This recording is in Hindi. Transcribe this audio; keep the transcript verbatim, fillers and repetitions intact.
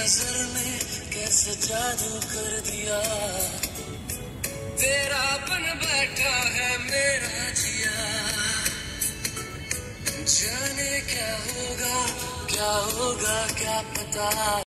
नजर ने कैसे जादू कर दिया, तेरा बन बैठा है मेरा जिया। जाने क्या होगा क्या होगा क्या पता।